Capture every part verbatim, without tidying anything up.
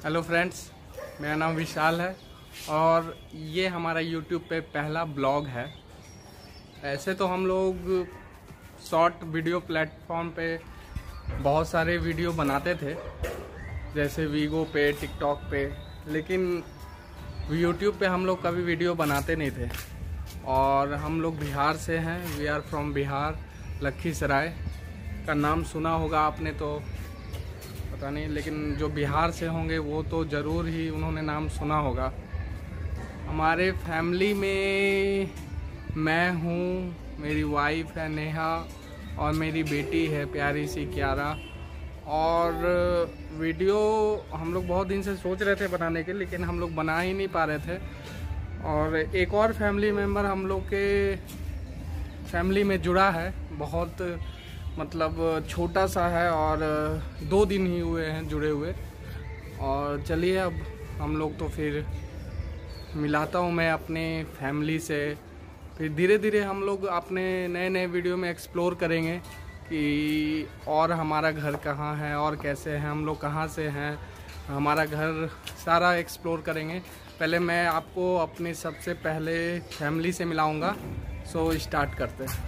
Hello friends, मेरा नाम विशाल है और ये हमारा यूट्यूब पे पहला ब्लॉग है। ऐसे तो हम लोग शॉर्ट वीडियो प्लेटफॉर्म पे बहुत सारे वीडियो बनाते थे, जैसे वीगो पे, टिकटॉक पे, लेकिन यूट्यूब पे हम लोग कभी वीडियो बनाते नहीं थे। और हम लोग बिहार से हैं, we are from Bihar, Lakhisarai का नाम सुना होगा आपने तो पता नहीं, लेकिन जो बिहार से होंगे वो तो ज़रूर ही उन्होंने नाम सुना होगा। हमारे फैमिली में मैं हूँ, मेरी वाइफ है नेहा और मेरी बेटी है प्यारी सी क्यारा। और वीडियो हम लोग बहुत दिन से सोच रहे थे बनाने के, लेकिन हम लोग बना ही नहीं पा रहे थे। और एक और फैमिली मेम्बर हम लोग के फैमिली में जुड़ा है, बहुत मतलब छोटा सा है और दो दिन ही हुए हैं जुड़े हुए। और चलिए अब हम लोग तो फिर मिलाता हूँ मैं अपने फैमिली से। फिर धीरे धीरे हम लोग अपने नए नए वीडियो में एक्सप्लोर करेंगे कि और हमारा घर कहाँ है और कैसे हैं हम लोग, कहाँ से हैं, हमारा घर सारा एक्सप्लोर करेंगे। पहले मैं आपको अपने सबसे पहले फैमिली से मिलाऊंगा। सो स्टार्ट करते हैं।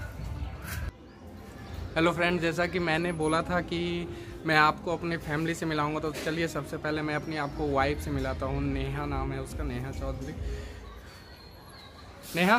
हेलो फ्रेंड, जैसा कि मैंने बोला था कि मैं आपको अपने फैमिली से मिलाऊंगा, तो चलिए सबसे पहले मैं अपनी आपको वाइफ से मिलाता हूँ। नेहा नाम है उसका, नेहा चौधरी। नेहा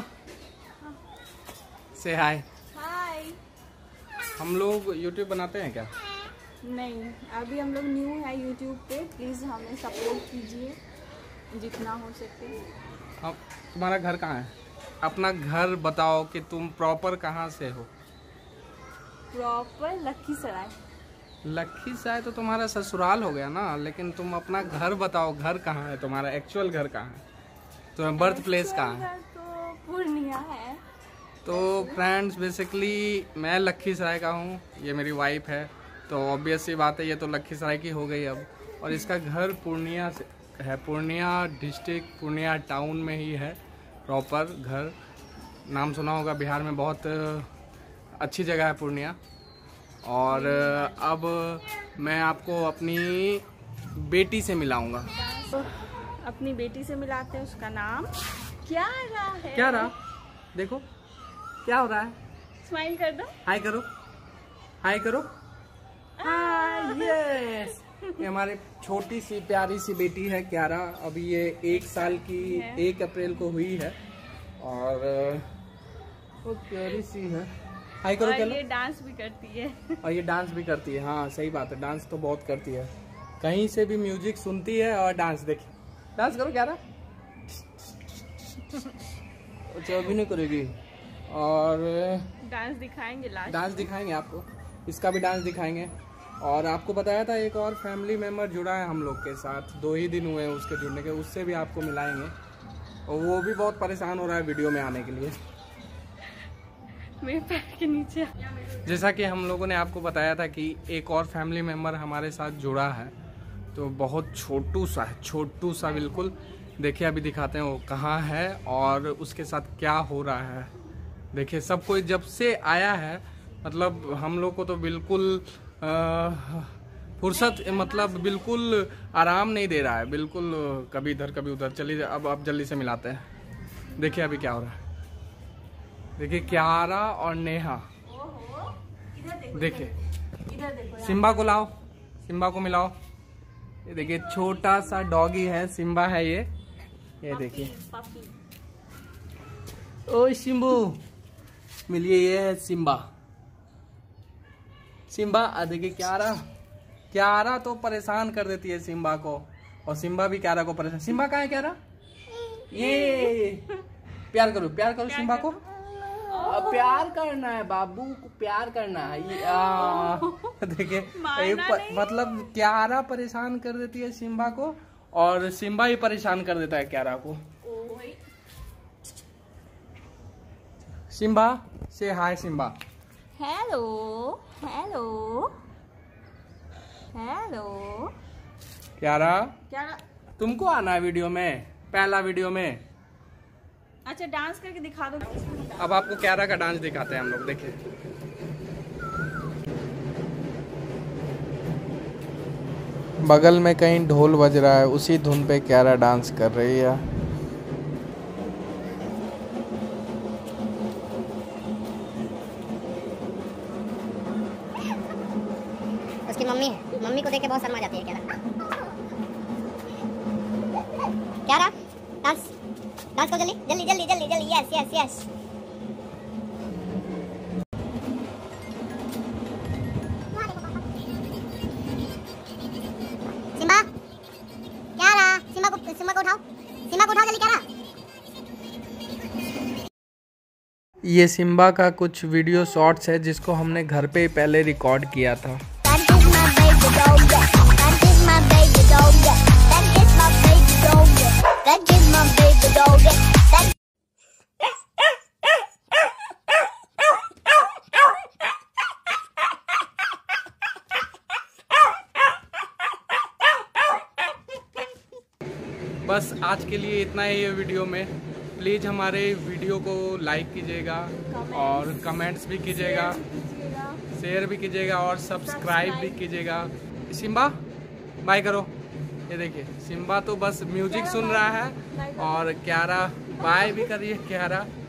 से हाय। हाय। हम लोग यूट्यूब बनाते हैं क्या? नहीं, अभी हम लोग न्यू है यूट्यूब पे, प्लीज़ हमें सपोर्ट कीजिए जितना हो सके। अब तुम्हारा घर कहाँ है? अपना घर बताओ कि तुम प्रॉपर कहाँ से हो। प्रॉपर लखीसराय। लखीसराय तो तुम्हारा ससुराल हो गया ना, लेकिन तुम अपना घर बताओ, घर कहाँ है तुम्हारा, एक्चुअल घर कहाँ है, तुम्हारा बर्थ प्लेस कहाँ है? तो पूर्णिया है। तो फ्रेंड्स, बेसिकली मैं लखीसराय का हूँ, ये मेरी वाइफ है, तो ऑब्वियस सी बात है ये तो लखीसराय की हो गई अब। और इसका घर पूर्णिया से है, पूर्णिया डिस्ट्रिक्ट, पूर्णिया टाउन में ही है प्रॉपर घर। नाम सुना होगा, बिहार में बहुत अच्छी जगह है पूर्णिया। और अब मैं आपको अपनी बेटी से मिलाऊंगा। तो अपनी बेटी से मिलाते हैं, उसका नाम क्यारा है। क्या रहा? देखो क्या हो रहा है। स्माइल कर दो, हाय करो, हाय करो, हाय। यस, ये हमारे छोटी सी प्यारी सी बेटी है क्यारा। अभी ये एक साल की एक अप्रैल को हुई है और बहुत प्यारी सी है। हाय करो। और ये डांस भी करती है। और ये डांस भी करती है। हाँ सही बात है, डांस तो बहुत करती है। कहीं से भी म्यूजिक सुनती है और डांस। देखिए, डांस करो क्यारा। अच्छा अभी नहीं करेगी। और डांस दिखाएंगे लास्ट, डांस दिखाएंगे आपको, इसका भी डांस दिखाएंगे। और आपको बताया था एक और फैमिली मेम्बर जुड़ा है हम लोग के साथ, दो ही दिन हुए हैं उसके जुड़ने के, उससे भी आपको मिलाएंगे। और वो भी बहुत परेशान हो रहा है वीडियो में आने के लिए, मेरे पैर के नीचे। जैसा कि हम लोगों ने आपको बताया था कि एक और फैमिली मेम्बर हमारे साथ जुड़ा है, तो बहुत छोटू सा है, छोटू सा बिल्कुल। देखिए अभी दिखाते हैं वो कहाँ है और उसके साथ क्या हो रहा है। देखिए सब कोई जब से आया है, मतलब हम लोग को तो बिल्कुल फुर्सत, मतलब बिल्कुल आराम नहीं दे रहा है, बिल्कुल कभी इधर कभी उधर। चलिए अब अब जल्दी से मिलाते हैं। देखिए अभी क्या हो रहा है। देखिए क्यारा और नेहा। देखिए सिम्बा को लाओ, सिम्बा को मिलाओ। ये देखिए छोटा सा डॉगी है, सिम्बा है ये। ये देखिए, ओ सिम्बू मिलिए, ये है सिम्बा। सिम्बा आ देखिए क्यारा, क्यारा तो परेशान कर देती है सिम्बा को, और सिम्बा भी क्यारा को परेशान। सिम्बा कहाँ है क्यारा? ये प्यार करो, प्यार करो सिम्बा को। प्यार करना है बाबू को, प्यार करना है। ये देखिए मतलब क्यारा परेशान कर देती है सिम्बा को और सिम्बा ही परेशान कर देता है क्यारा को। सिम्बा से hi. Simba hello hello hello. Kiara, Kiara तुमको आना है वीडियो में, पहला वीडियो में। अच्छा डांस करके दिखा दो। अब आपको क्यारा का डांस दिखाते हैं हम लोग। देखिए बगल में कहीं ढोल बज रहा है, उसी धुन पे क्यारा डांस कर रही है। उसकी मम्मी है, मम्मी को देख के बहुत शर्मा जाती है क्यारा। क्यारा डांस डांस करो जल्दी जल्दी जल्दी जल्दी जल्दी, yes yes yes. Simba Kiara, Simba को सिम्बा को उठाओ, सिम्बा को उठाओ जल्दी क्यारा। ये सिम्बा का कुछ वीडियो शॉर्ट्स है जिसको हमने घर पे ही पहले रिकॉर्ड किया था। बस आज के लिए इतना ही है वीडियो में। प्लीज़ हमारे वीडियो को लाइक कीजिएगा और कमेंट्स भी कीजिएगा, शेयर भी कीजिएगा और सब्सक्राइब भी कीजिएगा। सिम्बा बाय करो। ये देखिए सिम्बा तो बस म्यूजिक सुन रहा है और क्यारा बाय भी कर रही है। क्यारा